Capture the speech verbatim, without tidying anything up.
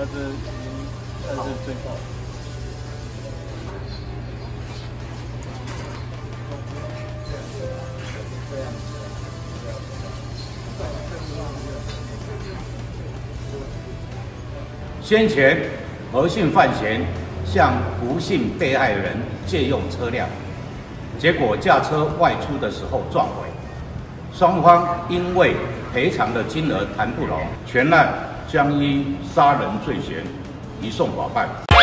这他是最高。 先前何姓范闲向胡姓被害人借用车辆，结果驾车外出的时候撞毁，双方因为赔偿的金额谈不拢，全案将依杀人罪嫌移送法办。